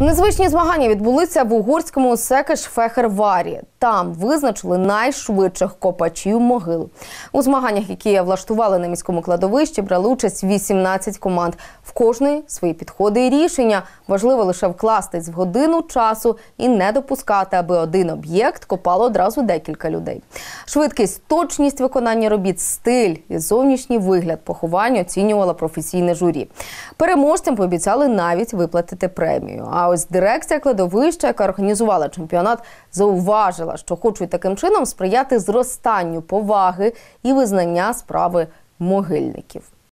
Незвичні змагання відбулися в угорському Секеш-Фехерварі. Там визначили найшвидших копачів могил. У змаганнях, які влаштували на міському кладовищі, брали участь 18 команд. В кожної свої підходи і рішення. Важливо лише вкластись в годину часу і не допускати, аби один об'єкт копало одразу декілька людей. Швидкість, точність виконання робіт, стиль і зовнішній вигляд поховань оцінювало професійне журі. Переможцям пообіцяли навіть виплатити премію. А ось дирекція кладовища, яка організувала чемпіонат, зауважила, що хочуть таким чином сприяти зростанню поваги і визнання справи могильників.